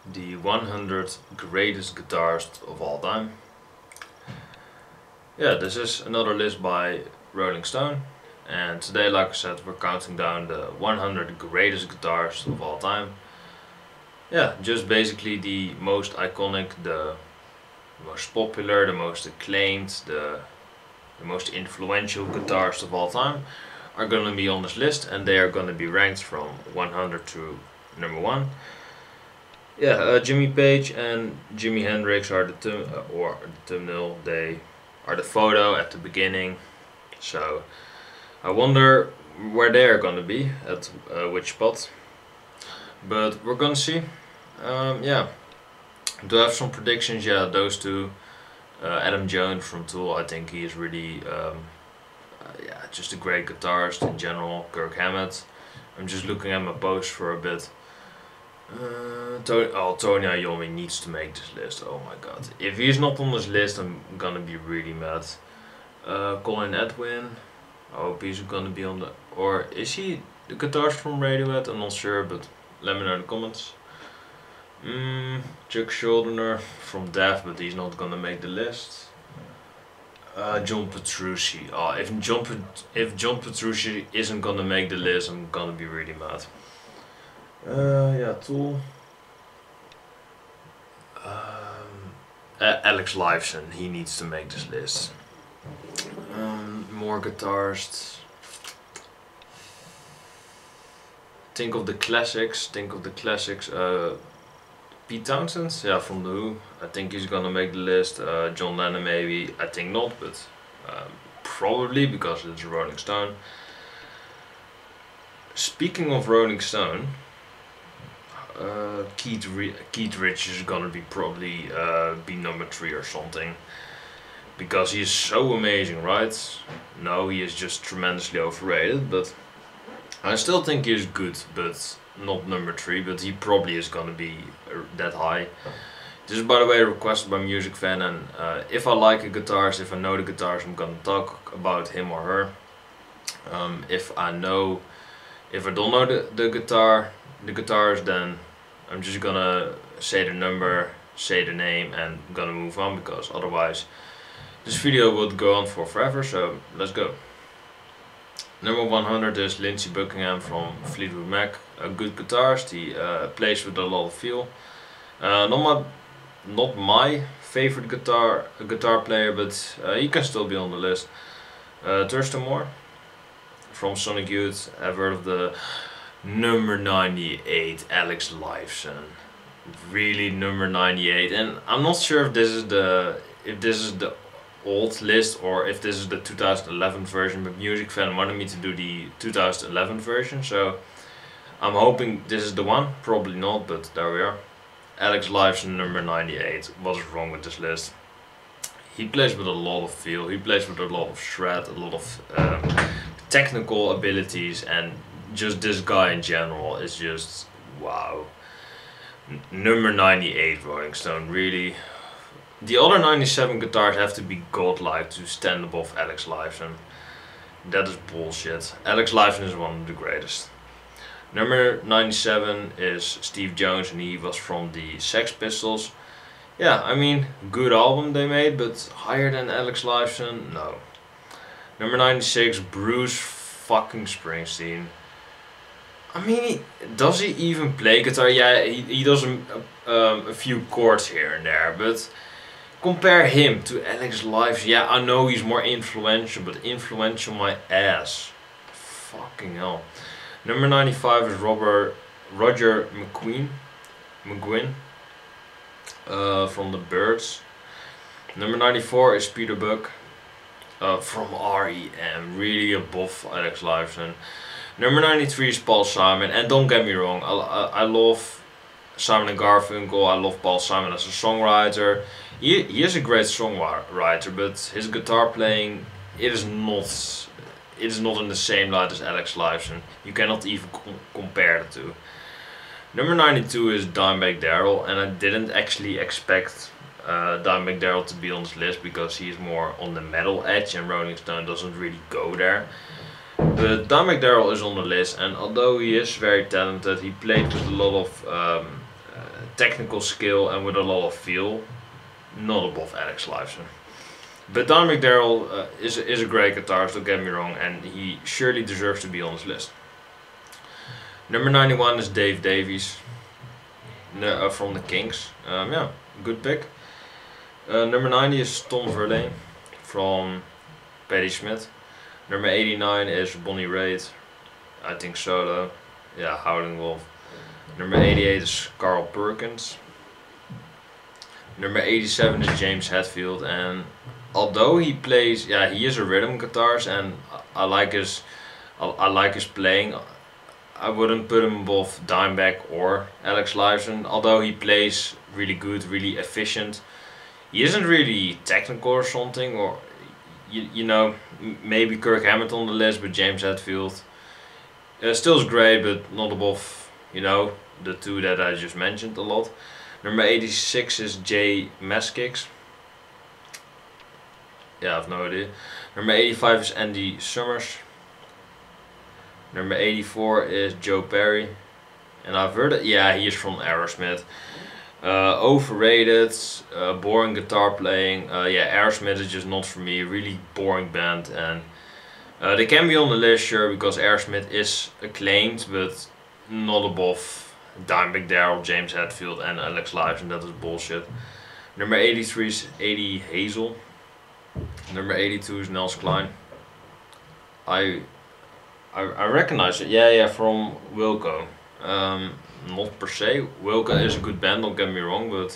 the 100 greatest guitarists of all time. Yeah, this is another list by Rolling Stone, and today, like I said, we're counting down the 100 greatest guitarists of all time. Yeah, just basically the most iconic, the most popular, the most acclaimed, the most influential guitarists of all time are gonna be on this list, and they are gonna be ranked from 100 to number 1. Yeah, Jimmy Page and Jimi Hendrix are the thumbnail. They are the photo at the beginning. So I wonder where they are gonna be at which spot. But we're gonna see. Yeah, do I have some predictions? Yeah, those two. Adam Jones from Tool, I think he is really, yeah, just a great guitarist in general. Kirk Hammett. I'm just looking at my post for a bit. Tony Iommi needs to make this list. Oh my god. If he's not on this list, I'm gonna be really mad. Colin Edwin. I hope he's gonna be on the... Or is he the guitarist from Radiohead? I'm not sure, but let me know in the comments. Chuck Schuldiner from Death, but he's not gonna make the list. John Petrucci. Oh, if John Petrucci isn't gonna make the list, I'm gonna be really mad. Yeah, Tool. Alex Lifeson, he needs to make this list. More guitarists. Think of the classics. Pete Townsend, yeah, from The Who. I think he's gonna make the list. John Lennon maybe. I think not, but probably because it's Rolling Stone. Speaking of Rolling Stone, Keith Richards is gonna be probably be number 3 or something, because he is so amazing, right? No, he is just tremendously overrated, but I still think he is good, but not number 3. But he probably is gonna be that high. This is, by the way, requested by Music Fan, and if I like a guitarist, if I know the guitarist, I'm gonna talk about him or her. If I don't know the guitarist, then I'm just gonna say the number, say the name, and I'm gonna move on, because otherwise this video would go on for forever. So let's go. Number 100 is Lindsey Buckingham from Fleetwood Mac. A good guitarist. He plays with a lot of feel. Not my favorite guitar player, but he can still be on the list. Thurston Moore from Sonic Youth. I've heard of the number 98 Alex Lifeson. Really, number 98, and I'm not sure if this is the old list or if this is the 2011 version, but Music Fan wanted me to do the 2011 version, so I'm hoping this is the one. Probably not, but there we are. Alex Lifeson, number 98. What is wrong with this list? He plays with a lot of feel, he plays with a lot of shred, a lot of technical abilities, and just this guy in general is just wow. Number 98 Rolling Stone, really. The other 97 guitars have to be godlike to stand above Alex Lifeson. That is bullshit. Alex Lifeson is one of the greatest. Number 97 is Steve Jones, and he was from the Sex Pistols. Yeah, I mean, good album they made, but higher than Alex Lifeson? No. Number 96, Bruce fucking Springsteen. I mean, does he even play guitar? Yeah, he does a few chords here and there, but compare him to Alex Lifeson. Yeah, I know he's more influential, but influential my ass. Fucking hell. Number 95 is Roger McGuinn from the Byrds. Number 94 is Peter Buck from R.E.M. Really above Alex Lifeson. Number 93 is Paul Simon, and don't get me wrong, I love Simon and Garfunkel. I love Paul Simon as a songwriter. He is a great songwriter, but his guitar playing, it is not in the same light as Alex Lifeson. You cannot even compare the two. Number 92 is Dimebag Darrell, and I didn't actually expect Dimebag Darrell to be on this list, because he is more on the metal edge and Rolling Stone doesn't really go there. But Dimebag Darrell is on the list, and although he is very talented, he played with a lot of technical skill and with a lot of feel. Not above Alex Lifeson. But Don McDarrell is a great guitarist, don't get me wrong, and he surely deserves to be on this list. Number 91 is Dave Davies from the Kinks. Yeah, good pick. Number 90 is Tom Verlaine from Patti Smith. Number 89 is Bonnie Raitt, I think solo. Yeah, Howling Wolf. Number 88 is Carl Perkins. Number 87 is James Hetfield, and although he plays, yeah, he is a rhythm guitarist, and I like his playing. I wouldn't put him above Dimebag or Alex Lifeson, although he plays really good, really efficient. He isn't really technical or something, or you know, maybe Kirk Hammett on the list, but James Hetfield still is great, but not above, you know, the two that I just mentioned a lot. Number 86 is Jay Meskix. Yeah, I have no idea. Number 85 is Andy Summers. Number 84 is Joe Perry. And I've heard it, yeah, he is from Aerosmith. Overrated, boring guitar playing. Yeah, Aerosmith is just not for me. Really boring band, and they can be on the list, sure, because Aerosmith is acclaimed, but not above Dimebag Darrell, James Hetfield, and Alex Lifeson. That is bullshit. Number 83 is Eddie Hazel. Number 82 is Nels Klein. I recognize it. Yeah, from Wilco. Not per se. Wilco is a good band, don't get me wrong, but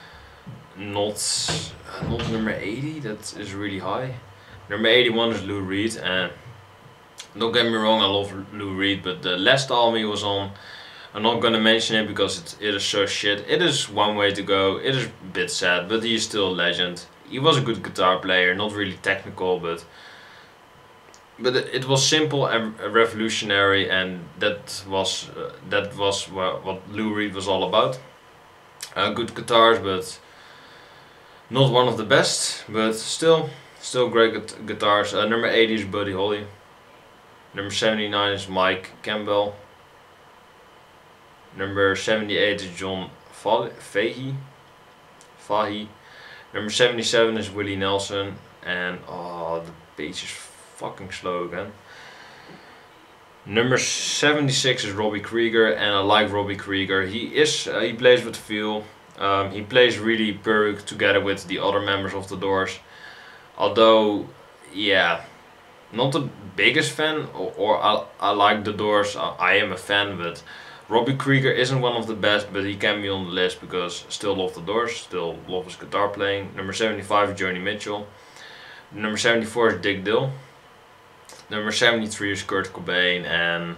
not number 80. That is really high. Number 81 is Lou Reed, and don't get me wrong, I love Lou Reed, but the last album he was on, I'm not gonna mention it because it is so shit. It is One Way to Go. It is a bit sad, but he is still a legend. He was a good guitar player, not really technical, but it was simple and revolutionary, and that was what Lou Reed was all about. Good guitars, but not one of the best, but still great guitars. Number 80 is Buddy Holly. Number 79 is Mike Campbell. Number 78 is John Fahey. Number 77 is Willie Nelson, and the page is fucking slow again. Number 76 is Robbie Krieger, and I like Robbie Krieger. He plays with feel. He plays really perfect together with the other members of the Doors. Although, yeah, not the biggest fan, or I like the Doors. I am a fan, but Robbie Krieger isn't one of the best, but he can be on the list because still love the Doors, still love his guitar playing. Number 75 is Joni Mitchell. Number 74 is Dick Dill. Number 73 is Kurt Cobain, and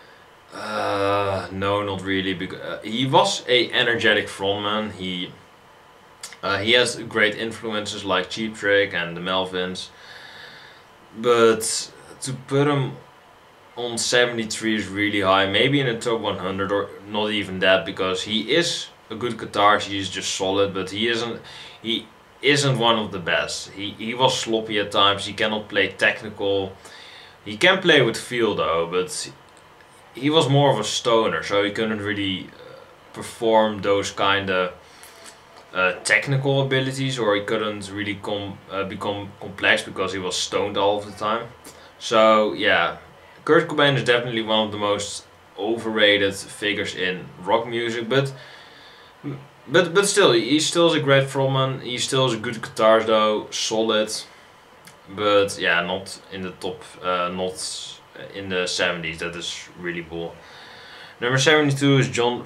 no, not really, because he was a energetic frontman. He has great influences like Cheap Trick and the Melvins, but to put him on 73 is really high, maybe in the top 100 or not even that, because he is a good guitarist, he is just solid, but he isn't one of the best. He was sloppy at times, he cannot play technical. He can play with feel though, but he was more of a stoner, so he couldn't really perform those kind of technical abilities, or he couldn't really become complex because he was stoned all of the time. So yeah, Kurt Cobain is definitely one of the most overrated figures in rock music, but still, he still is a great frontman. He still is a good guitarist though, solid. But yeah, not in the top, not in the 70s. That is really bull. Number 72 is John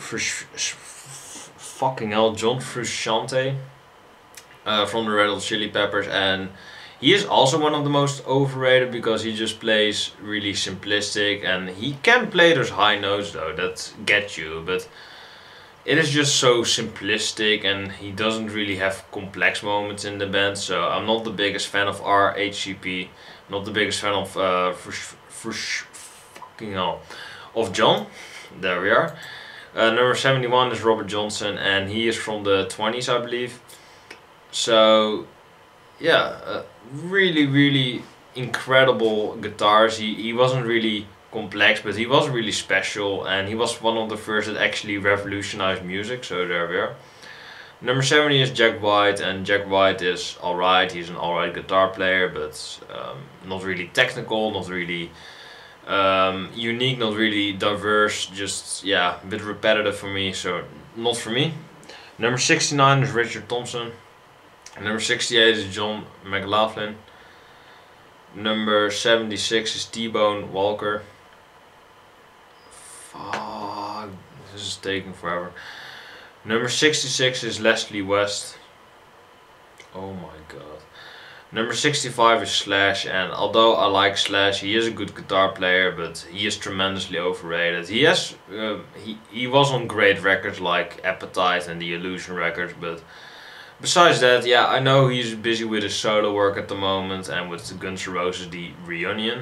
Frusciante from the Red Hot Chili Peppers, and he is also one of the most overrated because he just plays really simplistic, and he can play those high notes though that get you, but it is just so simplistic, and he doesn't really have complex moments in the band. So I'm not the biggest fan of RHCP, not the biggest fan of of John. There we are. Number 71 is Robert Johnson, and he is from the 20s, I believe. So yeah, really incredible guitars. He wasn't really complex, but he was really special, and he was one of the first that actually revolutionized music. So there we are. Number 70 is Jack White, and Jack White is alright. He's an alright guitar player, but not really technical, not really unique, not really diverse. Just yeah, a bit repetitive for me. So not for me. Number 69 is Richard Thompson. Number 68 is John McLaughlin. Number 76 is T-Bone Walker. Fuck, this is taking forever. Number 66 is Leslie West. Oh my god. Number 65 is Slash, and although I like Slash, he is a good guitar player, but he is tremendously overrated. He was on great records like Appetite and the Illusion records, but besides that, yeah, I know he's busy with his solo work at the moment and with the Guns N' Roses The Reunion.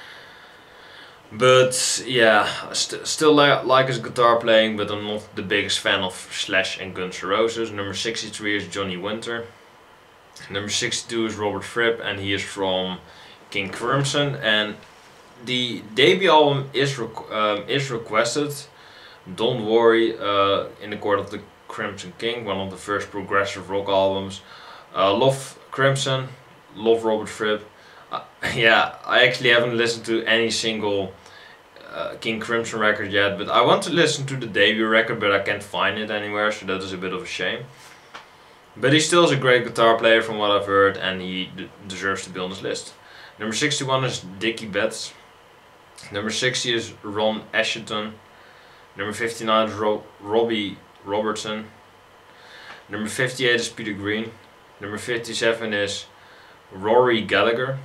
But yeah, I still like his guitar playing, but I'm not the biggest fan of Slash and Guns N' Roses. Number 63 is Johnny Winter. Number 62 is Robert Fripp, and he is from King Crimson. And the debut album is requested. Don't Worry, in the Court of the Crimson King, one of the first progressive rock albums. Love Crimson, love Robert Fripp. Yeah, I actually haven't listened to any single King Crimson record yet, but I want to listen to the debut record, but I can't find it anywhere, so that is a bit of a shame. But he still is a great guitar player from what I've heard, and he deserves to be on this list. Number 61 is Dickie Betts. Number 60 is Ron Asheton. Number 59 is Robbie Robertson. Number 58 is Peter Green. Number 57 is Rory Gallagher.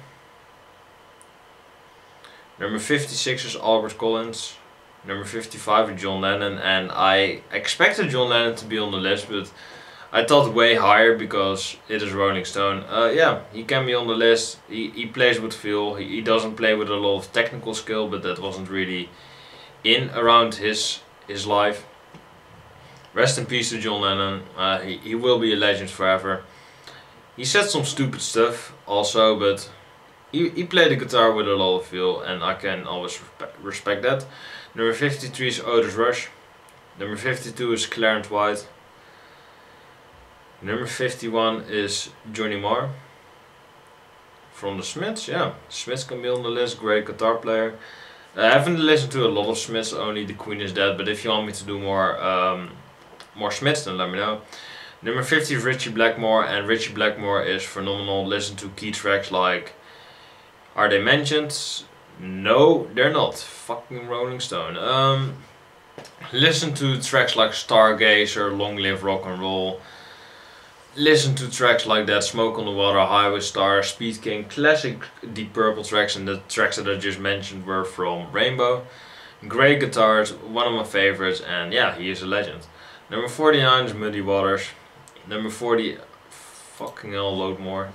Number 56 is Albert Collins. Number 55 is John Lennon, and I expected John Lennon to be on the list, but I thought way higher because it is Rolling Stone. Yeah, he can be on the list. He plays with feel. He doesn't play with a lot of technical skill, but that wasn't really in around his life. Rest in peace to John Lennon. He will be a legend forever. He said some stupid stuff also, but he played the guitar with a lot of feel, and I can always respect that. Number 53 is Otis Rush. Number 52 is Clarence White. Number 51 is Johnny Marr from the Smiths. Yeah, Smiths can be on the list. Great guitar player. I haven't listened to a lot of Smiths, only The Queen Is Dead, but if you want me to do more Smiths, then let me know. Number 50 is Ritchie Blackmore, and Ritchie Blackmore is phenomenal. Listen to key tracks like, are they mentioned? No, they're not. Fucking Rolling Stone. Listen to tracks like Stargazer, Long Live Rock and Roll. Listen to tracks like that, Smoke on the Water, Highway Star, Speed King, classic Deep Purple tracks, and the tracks that I just mentioned were from Rainbow. Great guitars, one of my favorites, and yeah, he is a legend. Number 49 is Muddy Waters. Number 40, fucking hell, load more.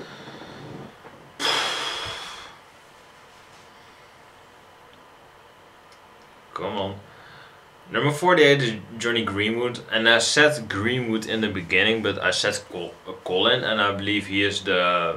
Come on. Number 48 is Johnny Greenwood, and I said Greenwood in the beginning, but I said Colin, and I believe he is the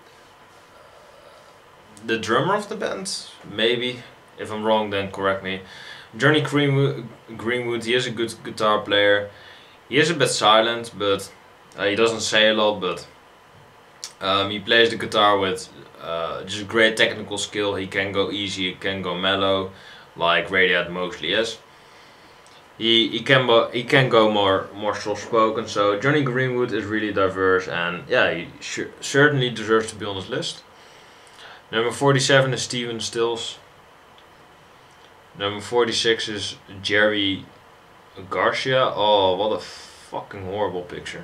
drummer of the band, maybe. If I'm wrong, then correct me. Johnny Greenwood, he is a good guitar player. He is a bit silent, but he doesn't say a lot, but he plays the guitar with just great technical skill. He can go easy, he can go mellow, like Radiohead mostly is. He can go more soft spoken. So Johnny Greenwood is really diverse, and yeah, he certainly deserves to be on this list. Number 47 is Steven Stills. Number 46 is Jerry Garcia. Oh, what a fucking horrible picture.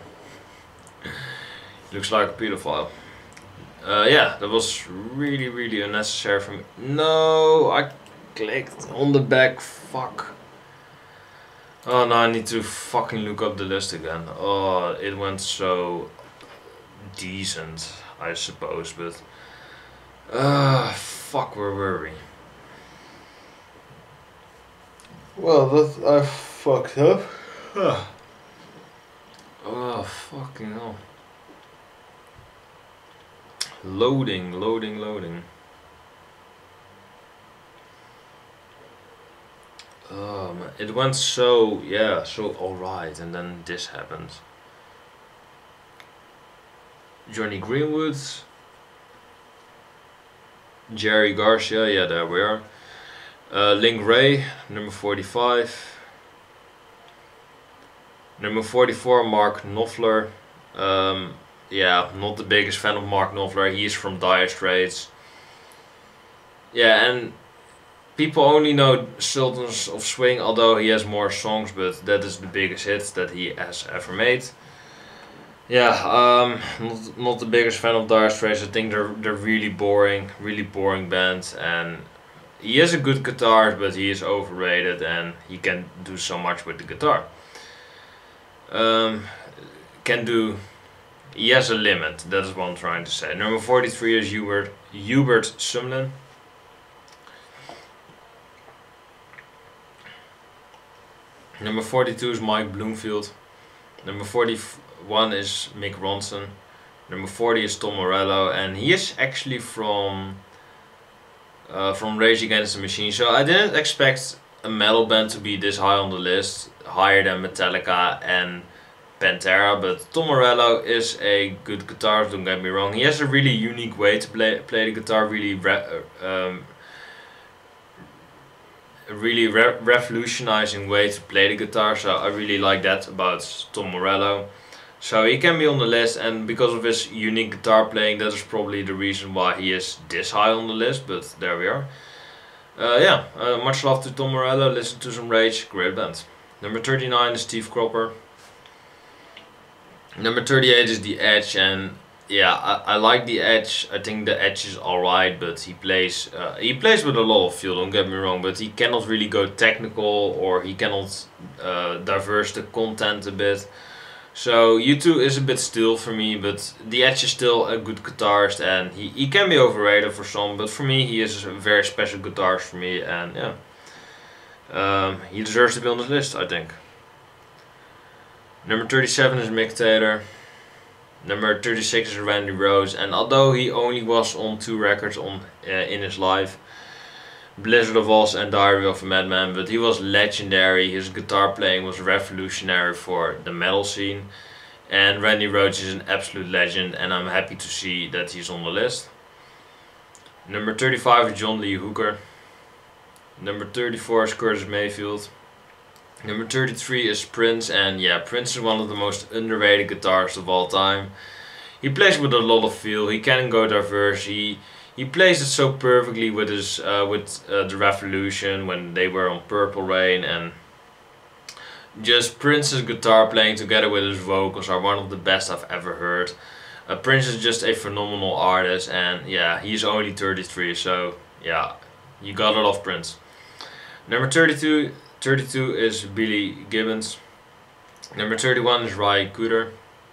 Looks like a pedophile. Yeah, that was really unnecessary for me. No, I clicked on the back. Fuck. Oh, now I need to fucking look up the list again. Oh, it went so decent, I suppose, but fuck, where were we? Well, that I fucked up. Oh, fucking hell. Loading. It went so, yeah, so alright, and then this happened. Johnny Greenwood, Jerry Garcia, yeah, there we are. Link Ray, number 45. Number 44, Mark Knopfler. Yeah, not the biggest fan of Mark Knopfler. He's from Dire Straits. Yeah, and people only know Sultans of Swing, although he has more songs, but that is the biggest hit that he has ever made. Yeah, not the biggest fan of Dire Straits. I think they're really boring band, and he is a good guitarist, but he is overrated, and he can do so much with the guitar. Can do. He has a limit. That is what I'm trying to say. Number 43 is Hubert Sumlin. Number 42 is Mike Bloomfield. Number 41 is Mick Ronson. Number 40 is Tom Morello, and he is actually from Rage Against the Machine. So I didn't expect a metal band to be this high on the list, higher than Metallica and Pantera. But Tom Morello is a good guitarist. Don't get me wrong. He has a really unique way to play the guitar. Really revolutionizing way to play the guitar, so I really like that about Tom Morello. So he can be on the list, and because of his unique guitar playing, that is probably the reason why he is this high on the list, but there we are. Yeah, much love to Tom Morello, listen to some Rage, great band. Number 39 is Steve Cropper. Number 38 is The Edge, and yeah, I like The Edge. I think The Edge is alright, but he plays with a lot of feel, don't get me wrong, but he cannot really go technical, or he cannot diverse the content a bit. So U2 is a bit still for me, but The Edge is still a good guitarist, and he can be overrated for some, but for me he is a very special guitarist for me, and yeah. He deserves to be on the list, I think. Number 37 is Mick Taylor. Number 36 is Randy Rhoads, and although he only was on 2 records in his life, Blizzard of Oz and Diary of a Madman, but he was legendary. His guitar playing was revolutionary for the metal scene, and Randy Rhoads is an absolute legend, and I'm happy to see that he's on the list. Number 35 is John Lee Hooker. Number 34 is Curtis Mayfield. Number 33 is Prince, and yeah, Prince is one of the most underrated guitarists of all time. He plays with a lot of feel, he can go diverse, he plays it so perfectly with his The Revolution when they were on Purple Rain, and just Prince's guitar playing together with his vocals are one of the best I've ever heard. Prince is just a phenomenal artist, and yeah, he's only 33, so yeah, you gotta love Prince. Number 32 is Billy Gibbons. Number 31 is Ry Cooder.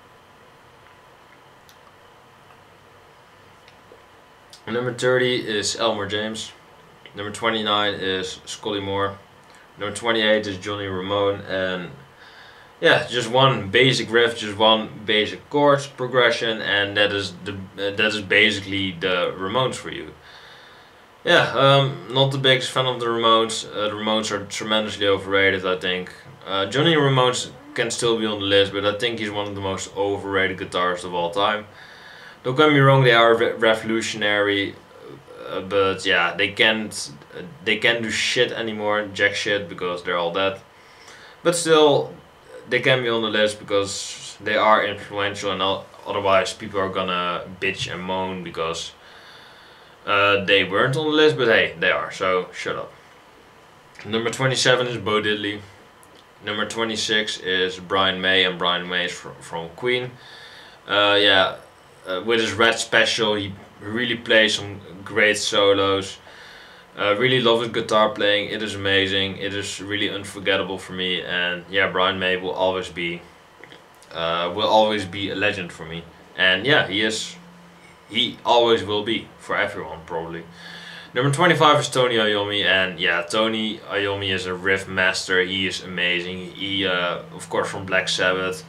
Number 30 is Elmore James. Number 29 is Scully Moore. Number 28 is Johnny Ramone, and yeah, just one basic riff, just one basic chord progression, and that is basically the Ramones for you. Yeah, not the biggest fan of the Ramones. The Ramones are tremendously overrated, I think. Johnny Ramones can still be on the list, but I think he's one of the most overrated guitarists of all time. Don't get me wrong, they are revolutionary, but yeah, they can't do shit anymore, jack shit, because they're all dead. But still, they can be on the list because they are influential, and otherwise people are gonna bitch and moan because they weren't on the list, but hey, they are, so shut up. Number 27 is Bo Diddley. Number 26 is Brian May, and Brian May is from Queen. Yeah, with his Red Special, he really plays some great solos. Really love his guitar playing, it is amazing, it is really unforgettable for me, and yeah, Brian May will always be a legend for me. And yeah, he always will be, for everyone probably. Number 25 is Tony Iommi, and yeah, Tony Iommi is a riff master, he is amazing. He, of course, from Black Sabbath.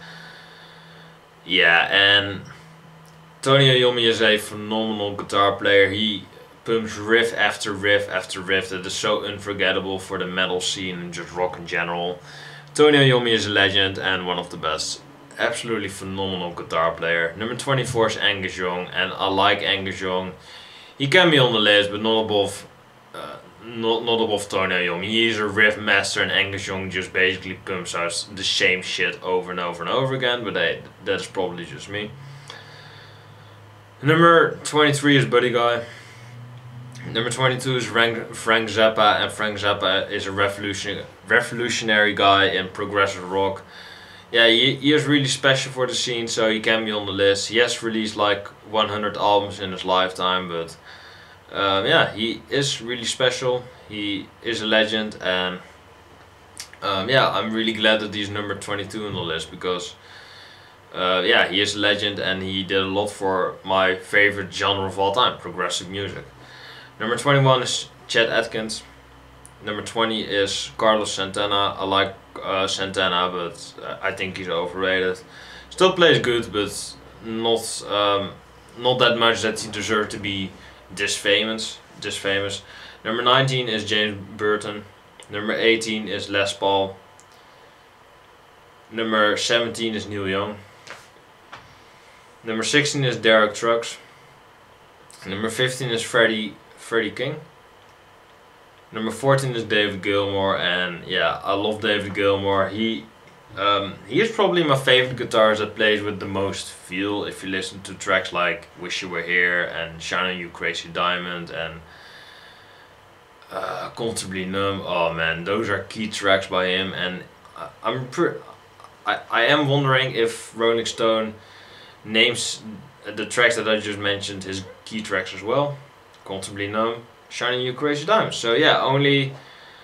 Yeah, and Tony Iommi is a phenomenal guitar player. He pumps riff after riff after riff that is so unforgettable for the metal scene and just rock in general. Tony Iommi is a legend and one of the best. Absolutely phenomenal guitar player. Number 24 is Angus Young, and I like Angus Young. He can be on the list, but not above not above Tony Iommi. He is a riff master, and Angus Young just basically pumps out the same shit over and over and over again, but hey, that is probably just me. Number 23 is Buddy Guy. Number 22 is Frank Zappa, and Frank Zappa is a revolutionary guy in progressive rock. Yeah, he is really special for the scene, so he can be on the list. He has released like 100 albums in his lifetime, but yeah, he is really special. He is a legend, and yeah, I'm really glad that he's number 22 on the list because yeah, he is a legend and he did a lot for my favorite genre of all time, progressive music. Number 21 is Chet Atkins. Number 20 is Carlos Santana. I like Santana, but I think he's overrated. Still plays good, but not that much that he deserved to be this famous. Number 19 is James Burton. Number 18 is Les Paul. Number 17 is Neil Young. Number 16 is Derek Trucks. Number 15 is Freddie King. Number 14 is David Gilmour, and yeah, I love David Gilmour. He is probably my favorite guitarist that plays with the most feel. If you listen to tracks like Wish You Were Here and Shine On You Crazy Diamond and Comfortably Numb, oh man, those are key tracks by him. And I am wondering if Rolling Stone names the tracks that I just mentioned his key tracks as well. Comfortably Numb, Shine On You Crazy Diamond. So yeah, only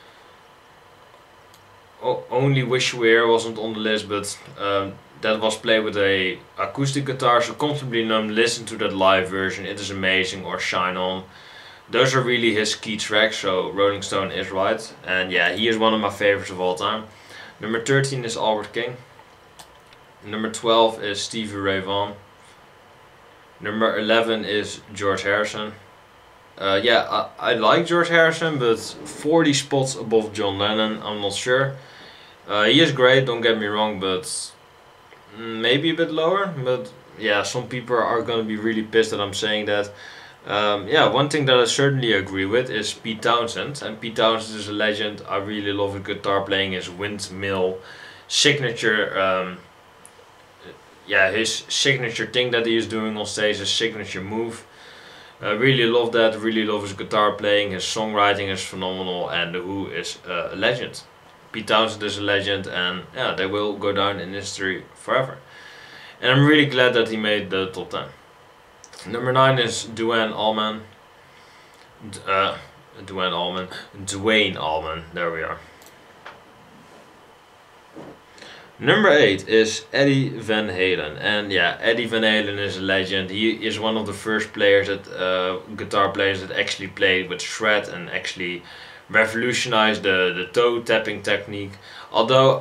Wish You Were Here wasn't on the list, but that was played with a acoustic guitar. So Comfortably Numb, listen to that live version, it is amazing. Or Shine On. Those are really his key tracks, so Rolling Stone is right. And yeah, he is one of my favorites of all time. Number 13 is Albert King. Number 12 is Stevie Ray Vaughan. Number 11 is George Harrison. Yeah, I like George Harrison, but 40 spots above John Lennon, I'm not sure. He is great, don't get me wrong, but maybe a bit lower. But yeah, some people are gonna be really pissed that I'm saying that. Yeah, one thing that I certainly agree with is Pete Townshend, and Pete Townshend is a legend. I really love his guitar playing, his windmill signature. Yeah, his signature thing that he is doing on stage, his signature move. I really love that, really love his guitar playing, his songwriting is phenomenal, and The Who is a legend. Pete Townshend is a legend, and yeah, they will go down in history forever. And I'm really glad that he made the top 10. Number 9 is Duane Allman. Duane Allman, there we are. Number 8 is Eddie Van Halen, and yeah, Eddie Van Halen is a legend. He is one of the first players that guitar players that actually played with shred and actually revolutionized the toe tapping technique. Although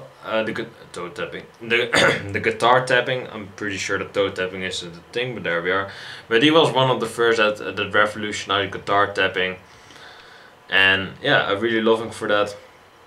the guitar tapping, I'm pretty sure the toe tapping isn't the thing, but there we are. But he was one of the first that revolutionized guitar tapping, and yeah, I really love him for that.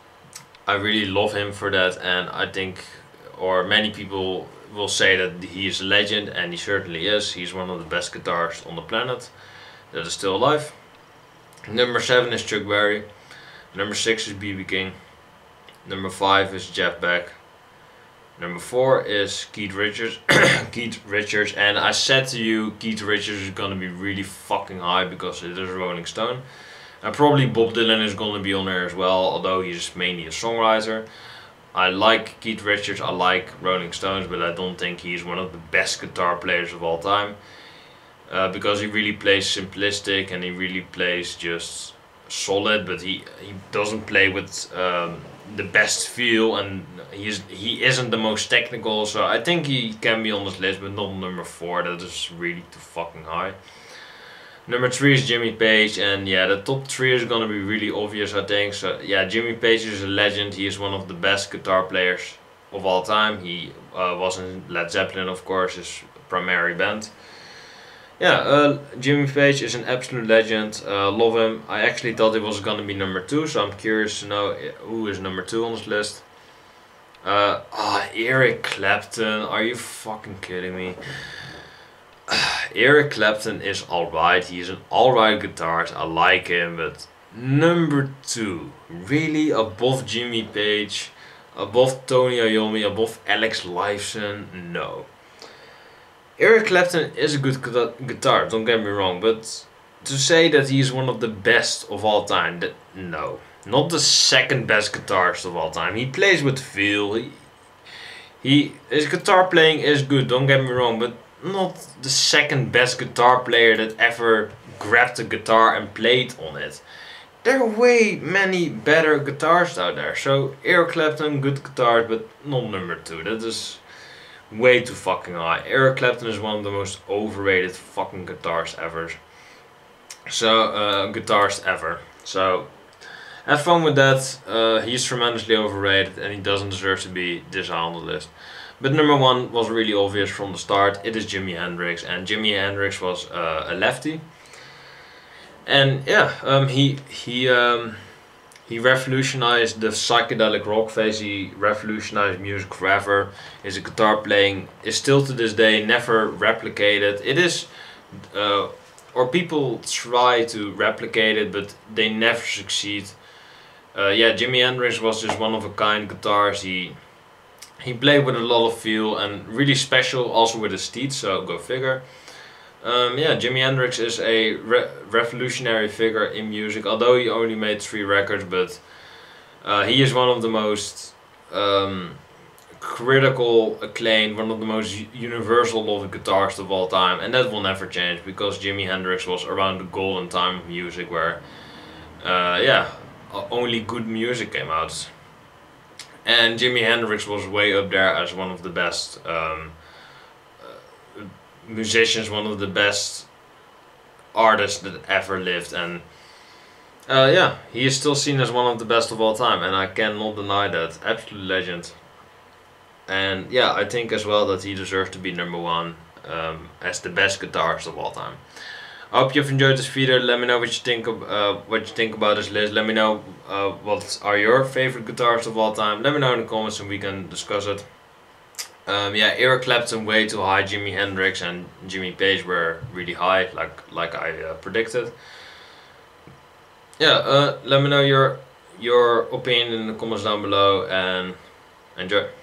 And I think, or many people will say that he is a legend, and he certainly is. He's one of the best guitarists on the planet that is still alive. Number 7 is Chuck Berry. Number 6 is B.B. King. Number 5 is Jeff Beck. Number 4 is Keith Richards. Keith Richards, and I said to you, Keith Richards is gonna be really fucking high because it is Rolling Stone. And probably Bob Dylan is gonna be on there as well, although he's mainly a songwriter. I like Keith Richards, I like Rolling Stones, but I don't think he's one of the best guitar players of all time. Because he really plays simplistic and he really plays just solid, but he doesn't play with the best feel, and he isn't the most technical, so I think he can be on this list, but not number 4, that is really too fucking high. Number 3 is Jimmy Page, and yeah, the top 3 is gonna be really obvious, I think. So yeah, Jimmy Page is a legend. He is one of the best guitar players of all time. He was in Led Zeppelin, of course, his primary band. Yeah, Jimmy Page is an absolute legend. Love him. I actually thought he was gonna be number 2, so I'm curious to know who is number 2 on this list. Eric Clapton. Are you fucking kidding me? Eric Clapton is alright. He's an alright guitarist. I like him, but number 2, really above Jimmy Page, above Tony Iommi, above Alex Lifeson? No. Eric Clapton is a good guitar, don't get me wrong, but to say that he's one of the best of all time, no. Not the second best guitarist of all time. He plays with feel. His guitar playing is good, don't get me wrong, but not the second best guitar player that ever grabbed a guitar and played on it. There are way many better guitarists out there. So Eric Clapton, good guitar, but not number 2. That is way too fucking high. Eric Clapton is one of the most overrated fucking guitarists ever. So have fun with that. He's tremendously overrated and he doesn't deserve to be this high on the list. But number 1 was really obvious from the start. It is Jimi Hendrix, and Jimi Hendrix was a lefty. And yeah, he revolutionized the psychedelic rock phase. He revolutionized music forever. His guitar playing is still to this day never replicated. It is, or people try to replicate it, but they never succeed. Yeah, Jimi Hendrix was just one of a kind guitars. He played with a lot of feel and really special, also with his teeth. So go figure. Yeah, Jimi Hendrix is a revolutionary figure in music, although he only made 3 records, but he is one of the most critical acclaimed, one of the most universal loved guitarists of all time, and that will never change because Jimi Hendrix was around the golden time of music where yeah, only good music came out. And Jimi Hendrix was way up there as one of the best musicians, one of the best artists that ever lived, and yeah, he is still seen as one of the best of all time, and I cannot deny that. Absolute legend. And yeah, I think as well that he deserves to be number 1 as the best guitarist of all time. I hope you've enjoyed this video. Let me know what you think about this list. Let me know what are your favorite guitarists of all time. Let me know in the comments and we can discuss it. Yeah, Eric Clapton way too high. Jimi Hendrix and Jimmy Page were really high, like I predicted. Yeah, let me know your opinion in the comments down below and enjoy.